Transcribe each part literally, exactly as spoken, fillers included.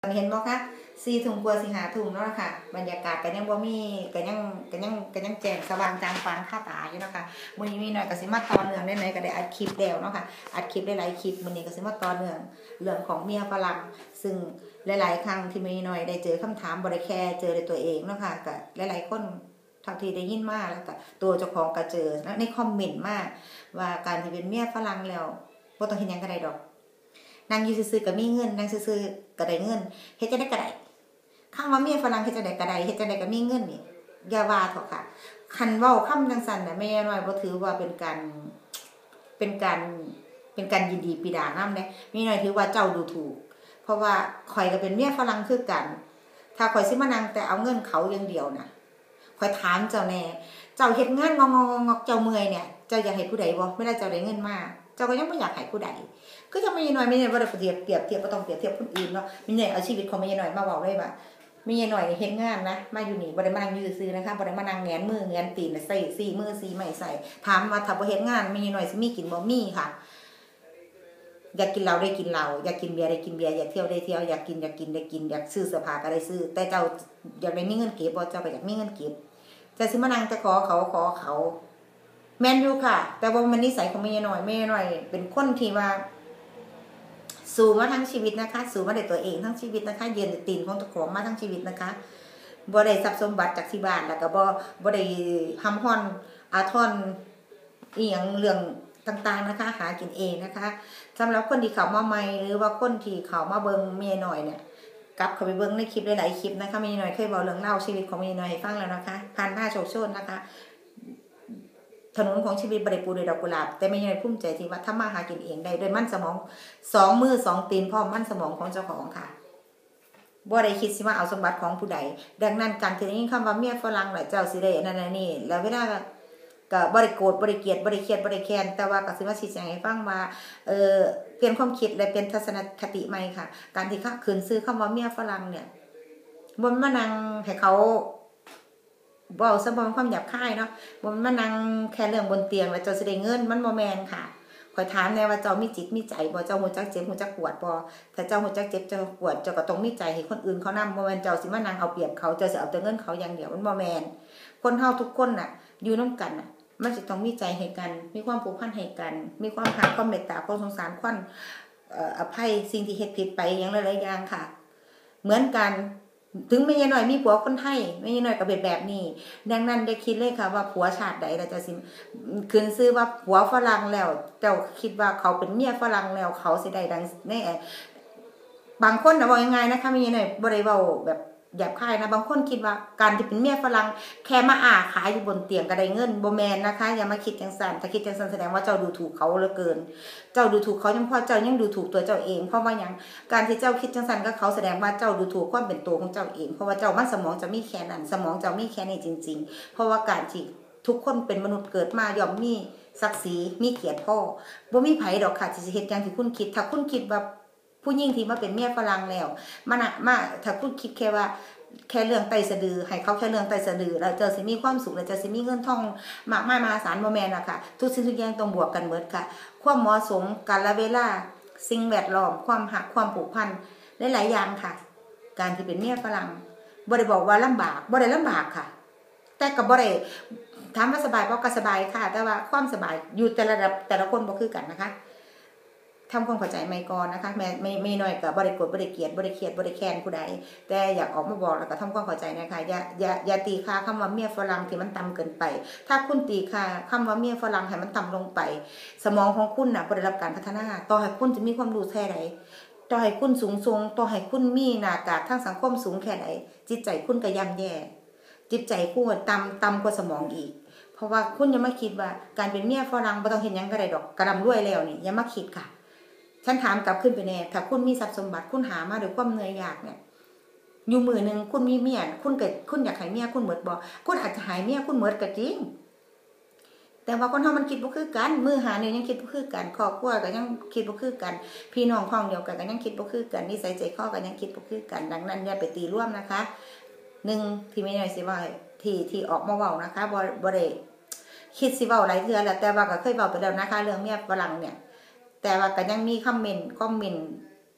เห็นบ่คะสี่ถุงกว่าสิหาถุงแล้วค่ะบรรยากาศก็ยังบ่มีก็ยังก็ยังก็ยังแจ้งสว่างจางฟางค่าตาอยู่เนาะค่ะมื้อนี้มีหน่อยก็สิมาต่อเนื่องได้ไหนก็ได้อัดคลิปแล้วเนาะค่ะอัดคลิปได้หลายคลิปมื้อนี้ก็สิมาต่อเนื่องเรื่องของเมียฝรั่งซึ่งหลายๆครั้งที่มีหน่อยได้เจอคำถามบ่ได้แค่เจอในตัวเองเนาะค่ะก็หลายๆคนทักที่ได้ยินมาแล้วก็ตัวเจ้าของก็เจอในคอมเมนต์มาว่าการที่เป็นเมียฝรั่งแล้วบ่ต้องเฮ็ดหยังก็ได้ดอกนั่งอยู่ซื่อๆก็มีเงินนั่งซื่อๆก็ได้เงินเฮ็ดจังได๋ก็ได้คำว่าเมียฝรั่งเฮ็ดจังได๋ก็ได้เฮ็ดจังได๋ก็มีเงินนี่อย่าว่าเถอะค่ะคันเว้าคำจังซั่นน่ะแม่น้อยบ่ถือว่าเป็นการเป็นการเป็นการยินดีปีดานำเด้แม่น้อยถือว่าเจ้าดูถูกเพราะว่าข่อยก็เป็นเมียฝรั่งคือกันถ้าข่อยสิมานั่งแต่เอาเงินเขาอย่างเดียวน่ะข่อยถามเจ้าแน่เจ้าเฮ็ดงานงอกๆๆเจ้าเมื่อยเนี่ยเจ้าอยากให้ผู้ใดบ่เวลาเจ้าได้เงินมาเจ้าก็ยังบ่อยากให้ผู้ใดก็จะมีหน่อยไม่ได้บ่ได้เปรียบเปรียบเทียบบ่ต้องเปรียบเทียบคนอื่นเนาะมีใหญ่เอาชีวิตของมีหน่อยมาเว้าเลยว่ามีหน่อยเฮ็ดงานนะมาอยู่นี่บ่ได้มานั่งอยู่ซื่อๆนะคะบ่ได้มานั่งแหงนมือแหงนตีนใส่สี่มือสี่ไม้ใส่ถามว่าถ้าบ่เฮ็ดงานมีหน่อยสิมีกินบ่มีค่ะอยากกินเหล้าได้กินเหล้าอยากกินเบียร์ได้กินเบียร์อยากเที่ยวได้เที่ยวอยากกินอยากกินได้กินอยากซื้อเสื้อผ้าก็ได้ซื้อแต่เจ้าอยากได้มีเงินเก็บบ่เจ้าก็อยากมีเงินเก็บจะสิมานั่งแต่ขอเขาขอเขาแม่นอยู่ค่ะแต่ว่ามันนิสัยของแม่น้อยแม่น้อยเป็นคนที่ว่าสู้มาทั้งชีวิตนะคะสู้มาได้ตัวเองทั้งชีวิตนะคะยืนตีนของตะของมาทั้งชีวิตนะคะบ่ได้ทรัพย์สมบัติจากที่บ้านแล้วก็บ่บ่ได้ห้ำฮ้อนอาทรอีหยังเรื่องต่างๆนะคะหากินเองนะคะสำหรับคนที่เข้ามาใหม่หรือว่าคนที่เข้ามาเบิ่งแม่น้อยเนี่ยกลับเข้าไปเบิ่งในคลิปหลายๆคลิปนะคะแม่น้อยเคยเว้าเรื่องเล่าชีวิตของแม่น้อยให้ฟังแล้วนะคะผ่านหน้าโชคโชนนะคะถนนของชีวิตบริปูด้วยดอกกุหลาบแต่ไม่ใช่ภูมิใจที่ว่าทำมาหากินเองได้ด้วยมันสมองสองมือสองตีนพร้อมมันสมองของเจ้าของค่ะบ่ได้คิดสิว่าเอาสมบัติของผู้ใดดังนั้นการที่ได้ยินคำว่าเมียฝรั่งหลายเจ้าสิได้นั่นนี่แล้วเวลาก็บ่ได้โกรธบ่ได้เกลียดบ่ได้เครียดบ่ได้แค้นแต่ว่าก็สิมาชี้แจงให้ฟังว่าเอ่อเปลี่ยนความคิดและเปลี่ยนทัศนคติใหม่ค่ะการที่ขึ้นชื่อคำว่าเมียฝรั่งเนี่ยบ่มานั่งให้เขาเว้าซะบ่มีความหยาบคายเนาะบ่มานั่งแค่เรื่องบนเตียงแล้วเจ้าสิได้เงินมันบ่แม่นค่ะข่อยถามแน่ว่าเจ้ามีจิตมีใจบ่เจ้าฮู้จักเจ็บฮู้จักปวดบ่ถ้าเจ้าฮู้จักเจ็บเจ้าปวดเจ้าก็ต้องมีใจให้คนอื่นเขานำบ่แม่นเจ้าสิมานั่งเอาเปรียบเขาเจ้าสิเอาแต่เงินเขาอย่างเดียวมันบ่แม่นคนเฮาทุกคนน่ะอยู่นำกันน่ะมันสิต้องมีใจให้กันมีความผูกพันให้กันมีความรักความเมตตาความสงสารความเอ่ออภัยสิ่งที่เฮ็ดผิดไปอย่างหลายๆอย่างค่ะเหมือนกันถึงแม่ยายน้อยมีผัวคนไทยแม่ยายน้อยก็เป็นแบบนี้ดังนั้นได้คิดเลยค่ะว่าผัวชาติใดเราจะสิขึ้นชื่อว่าผัวฝรั่งแล้วเจ้าคิดว่าเขาเป็นเมียฝรั่งแล้วเขาสิได้ดังในบางคนน่ะว่ายังไงนะคะแม่ยายน้อยบ่ได้เว้าแบบหยาบคายนะบางคนคิดว่าการที่เป็นเมียฝรั่งแค่มาอ้าขายอยู่บนเตียงก็ได้เงินบ่แม่นนะคะอย่ามาคิดจังซั่นถ้าคิดจังซั่นแสดงว่าเจ้าดูถูกเขาเหลือเกินเจ้าดูถูกเขายังพอเจ้ายังดูถูกตัวเจ้าเองเพราะว่าหยังการที่เจ้าคิดจังซั่นกับเขาแสดงว่าเจ้าดูถูกความเป็นตัวของเจ้าเองเพราะว่าเจ้ามันสมองจะมีแค่นั้นสมองเจ้ามีแค่นี้จริงๆเพราะว่าการที่ทุกคนเป็นมนุษย์เกิดมาย่อมมีศักดิ์ศรีมีเกียรติพ่อบ่มีไผดอกค่ะที่สิเฮ็ดอย่างที่คุณคิดถ้าคุณคิดว่าผู้หญิงที่มาเป็นเมียฝรั่งแล้วมันน่ะมาถ้าคุณคิดแค่ว่าแค่เรื่องไตสะดือให้เขาแค่เรื่องไตสะดือแล้วเจ้าสิมีความสุขแล้วเจ้าสิมีเงินทองมากมายมหาศาลบ่แม่นน่ะค่ะทุกสิ่งทุกอย่างต้องบวกกันหมดค่ะความเหมาะสมกาลเวลาสิ่งแวดล้อมความรักความผูกพันหลายๆอย่างค่ะการที่เป็นเมียฝรั่งบ่ได้บอกว่าลำบากบ่ได้ลำบากค่ะแต่ก็บ่ได้ถามว่าสบายบ่ก็สบายค่ะแต่ว่าความสบายอยู่แต่ละระดับแต่ละคนบ่คือกันนะคะทำความเข้าใจไม่ก่อนนะคะแม่ไม่ไม่น้อยก็บ่ได้กดบ่ได้เกลียดบ่ได้เครียดบ่ได้แค้นผู้ใดแต่อยากออกมาบอกแล้วก็ทำความเข้าใจนะคะอย่าอย่าอย่าตีค่าคำว่าเมียฝรั่งที่มันต่ำเกินไปถ้าคุณตีค่าคำว่าเมียฝรั่งให้มันต่ำลงไปสมองของคุณน่ะบ่ได้รับการพัฒนาต่อให้คุณจะมีความรู้แค่ใดต่อให้คุณสูงส่งต่อให้คุณมีหน้ากากทางสังคมสูงแค่ใดจิตใจคุณก็ย่ำแย่จิตใจคุณต่ำต่ำกว่าสมองอีกเพราะว่าคุณอย่ามาคิดว่าการเป็นเมียฝรั่งบ่ต้องเฮ็ดหยังก็ได้ดอกกระดำรวยแล้วนี่อย่ามาคิดค่ะฉันถามกลับขึ้นไปแน่ถ้าคุณมีทรัพย์สมบัติคุณหามาด้วยความเหนื่อยยากเนี่ยอยู่มือนึงคุณมีเมียคุณเกิดคุณอยากให้เมียคุณหมดบ่คุณอาจจะหายเมียคุณหมดก็จริงแต่ว่าคนเฮามันคิดบ่คือกันมือหาเนี่ยยังคิดบ่คือกันครอบครัวก็ยังคิดบ่คือกันพี่น้องพ้องเดียวกันก็ยังคิดบ่คือกันนิสัยใจคอก็ยังคิดบ่คือกันดังนั้นอย่าไปตีร่วมนะคะหนึ่งที่ไม่ได้สิว่าที่ที่ออกมาเว้านะคะบ่บ่ได้คิดสิเว้าหลายเทื่อแล้วแต่ว่าก็เคยเว้าไปแล้วนะคะเรื่องเมียฝรั่งเนี่ยแต่ว่าก็ยังมีคอมเมนต์คอมเมนต์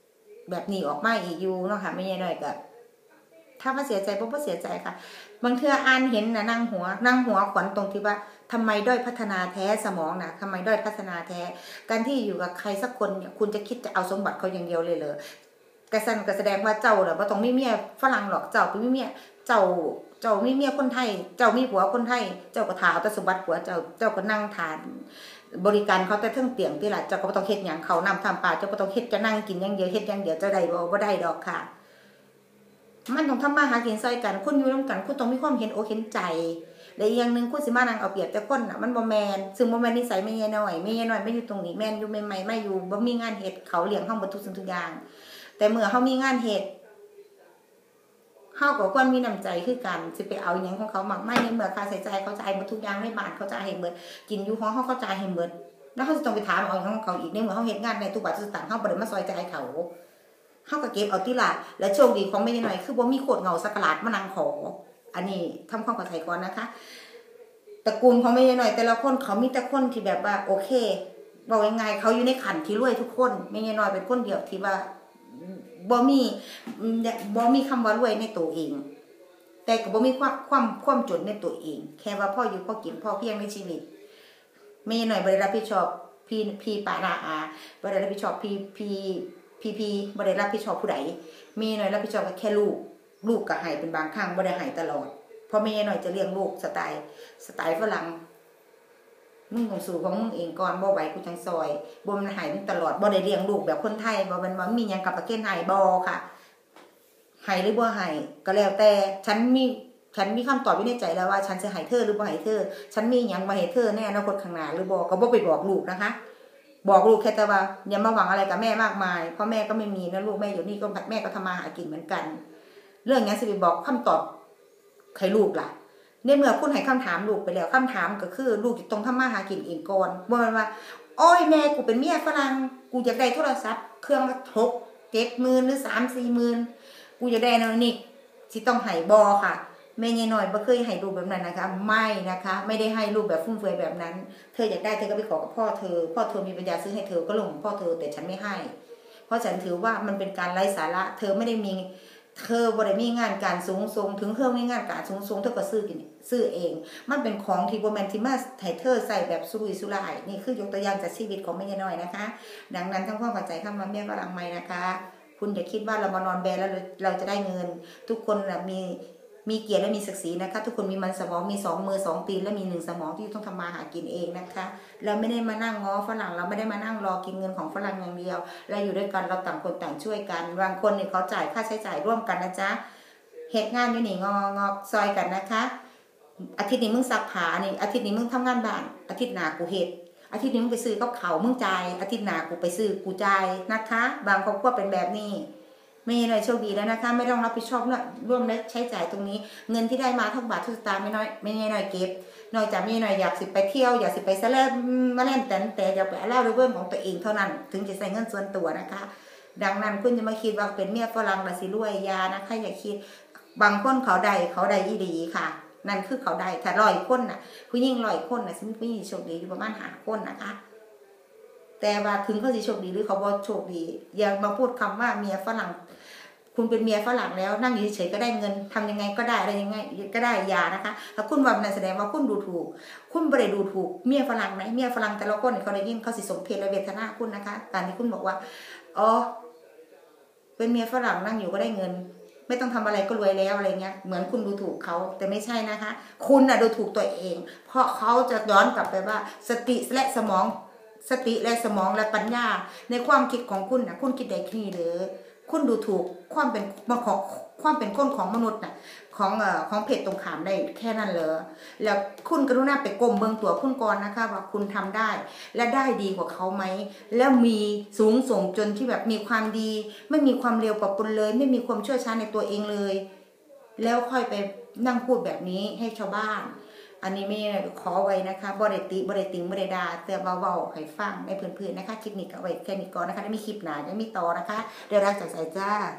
แบบนี้ออกมาอีกอยู่เนาะค่ะไม่ใช่น้อยก็ถ้าว่าเสียใจปุ๊บก็เสียใจค่ะบางเทื่ออ่านเห็นนะนั่งหัวนั่งหัวขวัญตรงที่ว่าทำไมด้อยพัฒนาแท้สมองนะทำไมด้อยพัฒนาแท้การที่อยู่กับใครสักคนเนี่ยคุณจะคิดจะเอาสมบัติเขาอย่างเดียวเลยเหรอกระสันก็แสดงว่าเจ้าเหรอว่าต้องมีเมียฝรั่งหรอกเจ้าเป็นมีเมียเจ้าเจ้ามีเมียคนไทยเจ้ามีผัวคนไทยเจ้าก็ถามแต่สมบัติผัวเจ้าเจ้าก็นั่งทานบริการเขาแต่เทิงเตียงที่ละเจ้าก็ต้องเฮ็ดอย่างเขานำทำป่าเจ้าก็ต้องเฮ็ดจะนั่งกินอย่างเดียวเฮ็ดอย่างเดียวเจ้าได้บ่บ่ได้ดอกค่ะมันต้องทำมาหากินใส่กันคุณอยู่ร่วมกันคุณต้องมีความเห็นอกเห็นใจและอีกอย่างหนึ่งคุณสิมานั่งเอาเปรียบแต่คนน่ะมันบ่แมนซึ่งบ่แมนนิสัยไม่แย่น้อยไม่แย่น้อยไม่อยู่ตรงนี้แม่นอยู่ใหม่ๆไม่อยู่บ่มีงานเฮ็ดเขาเลี้ยงเฮาหมดทุกสิ่งทุกอย่างแต่เมื่อเฮามีงานเฮ็ดเฮาก็ควรมีน้ำใจคือกันสิไปเอาหยังของเขามากไม่ในเมื่อค่าใช้จ่ายเขาจ่ายหมดทุกอย่างในบ้านเขาจ่ายให้หมดกินอยู่ของเฮาเขาจ่ายให้หมดแล้วเฮาสิต้องไปถามเอาหยังของเขาอีกในเมื่อเฮาเฮ็ดงานในทุกบาททุกสตางค์เฮาบ่ได้มาซอยจ่ายเขาเฮาก็เก็บเอาติล่ะและโชคดีของแม่น้อยคือบ่มีโคตรเงาสักกะลาดมานั่งขออันนี้ทำความเข้าใจก่อนนะคะตระกูลของแม่น้อยแต่ละคนเขามีแต่คนที่แบบว่าโอเคบอกยังไงเขาอยู่ในขันที่รวยทุกคนแม่น้อยเป็นคนเดียวที่ว่าบ่มีบ่มีคำว่ารวยในตัวเองแต่ก็บ่มีความความความจนในตัวเองแค่ว่าพ่ออยู่พ่อกินพ่อเพียงในชีวิตแม่น้อยบ่ได้รับผิดชอบพี่พี่ป้านาอาบ่ได้รับผิดชอบพี่พี่พี่พี่บ่ได้รับผิดชอบผู้ใดแม่น้อยรับผิดชอบแค่ลูกลูกก็ให้เป็นบางครั้งบ่ได้ให้ตลอดเพราะแม่น้อยจะเลี้ยงลูกสไตล์สไตล์ฝรั่งมึงต้องสู้ของมึงเองก่อนบ่ไหวกูจังซอยบ่มันหายมึงตลอดบ่ได้เลี้ยงลูกแบบคนไทยบ่มันว่ามีหยังกับประเทศไทยบ่ค่ะให้หรือบ่ให้ก็แล้วแต่ฉันมีฉันมีคำตอบอยู่ในใจแล้วว่าฉันจะให้เธอหรือบ่ให้เธอฉันมีหยังมาให้เธอในอนาคตข้างหน้าหรือบ่ก็บ่ไปบอกลูกนะคะบอกลูกแค่แต่ว่าอย่ามาหวังอะไรกับแม่มากมายเพราะแม่ก็ไม่มีนะลูกแม่อยู่นี่ก็แม่ก็ทำมาหากินเหมือนกันเรื่องนี้สิไปบอกคำตอบใครลูกล่ะในเมื่อคุณให้คำถามลูกไปแล้วคำถามก็คือลูกจะต้องทำมาหากินเองก่อนบ่แม่นว่าโอ้ยแม่กูเป็นเมียฝรั่งกูอยากได้โทรศัพท์เครื่องละหก เจ็ดหมื่นหรือสาม สี่หมื่นกูอยากได้นั่นนี่สิต้องให้บ่ค่ะแม่ยายน้อยบ่เคยให้ลูกแบบนั้นนะคะไม่นะคะไม่ได้ให้ลูกแบบฟุ่มเฟือยแบบนั้นเธออยากได้เธอก็ไปขอกับพ่อเธอพ่อเธอมีปัญญาซื้อให้เธอก็ลงพ่อเธอแต่ฉันไม่ให้เพราะฉันถือว่ามันเป็นการไร้สาระเธอไม่ได้มีเธอบริมีงานการสูงส่งถึงเธอมีงานการสูงส่งเธอก็ซื้อกินซื้อเองมันเป็นของที่โบแมนที่มาให้เธอใส่แบบสุรุ่ยสุร่ายนี่คือยกตัวอย่างจากชีวิตของแม่ยายน้อยนะคะดังนั้นทั้งความเข้าใจคำว่าแม่ฝรั่งใหม่นะคะคุณอย่าคิดว่าเรามานอนแบแล้วเราจะได้เงินทุกคนนะมีมีเกียรติและมีศักดิ์ศรีนะคะทุกคนมีมันสมองมีสองมือสองตีนและมีหนึ่งสมองที่ต้องทำมาหากินเองนะคะเราไม่ได้มานั่งง้อฝรั่งเราไม่ได้มานั่งรอกินเงินของฝรั่งอย่างเดียวเราอยู่ด้วยกันเราต่างคนต่างช่วยกันบางคนเนี่ยเขาจ่ายค่าใช้จ่ายร่วมกันนะจ๊ะเหตุงานอยู่นี่งองอซอยกันนะคะอาทิตย์นี้มึงซักผ้านี่อาทิตย์นี้มึงทำงานบ้านอาทิตย์หน้ากูเฮ็ดอาทิตย์นี้มึงไปซื้อกับเขามึงจ่ายอาทิตย์หน้ากูไปซื้อกูจ่ายนะคะบางครอบครัวเป็นแบบนี้ไม่เลยโชคดีแล้วนะคะไม่ต้องรับผิดชอบร่วมและใช้จ่ายตรงนี้เงินที่ได้มาทุกบาททุกสตางค์ไม่น้อยไม่น้อยเก็บนอกจากไม่น้อยอยากสิไปเที่ยวอยากสิไปซะแล้วมาเล่นแต่แต่อยากไปเล่าเรื่องของตัวเองเท่านั้นถึงจะใส่เงินส่วนตัวนะคะดังนั้นคุณจะมาคิดว่าเป็นเมียฝรั่งละสิรวยยานะคะอย่าคิดบางคนเขาใดเขาใดอีดีค่ะนั่นคือเขาใดถ้าร้อยคนน่ะผู้หญิงร้อยคนน่ะซึ่งผู้หญิงโชคดีอยู่ประมาณห้าคนนะคะแต่ว่าถึงเขาสิโชคดีหรือเขาบ่โชคดีอย่ามาพูดคำว่าเมียฝรั่งคุณเป็นเมียฝรั่งแล้วนั่งอยู่เฉยๆก็ได้เงินทำยังไงก็ได้อะไรยังไงก็ได้ยานะคะถ้าคุณว่านั่นแสดงว่าคุณดูถูกคุณไม่ได้ดูถูกเมียฝรั่งไหมเมียฝรั่งแต่ละคนเขาได้ยินเขาสิสมเพชและเวทนาคุณนะคะการที่คุณบอกว่าอ๋อเป็นเมียฝรั่งนั่งอยู่ก็ได้เงินไม่ต้องทำอะไรก็รวยแล้วอะไรเงี้ยเหมือนคุณดูถูกเขาแต่ไม่ใช่นะคะคุณน่ะดูถูกตัวเองเพราะเขาจะย้อนกลับไปว่าสติและสมองสติและสมองและปัญญาในความคิดของคุณนะคุณคิดได้แค่นี้หรือคุณดูถูกความเป็นของความเป็นคนของมนุษย์น่ะของเอ่อของเพศตรงข้ามได้แค่นั้นเลยแล้วคุณกรุณาไปก้มเบื้องตัวคุณก่อนนะคะว่าคุณทำได้และได้ดีกว่าเขาไหมแล้วมีสูงส่งจนที่แบบมีความดีไม่มีความเร็วปะปนเลยไม่มีความเชื่อช้าในตัวเองเลยแล้วค่อยไปนั่งพูดแบบนี้ให้ชาวบ้านอันนี้ไม่ขอไว้นะคะบริติบริติงบริดาแต่เบาๆให้ฟังในเพื่อนๆนะคะคลิปนี้ก็ไว้แค่นี้ก่อนนะคะได้มีคลิปหนาได้มีต่อนะคะเดี๋ยวรักจากสายจ้า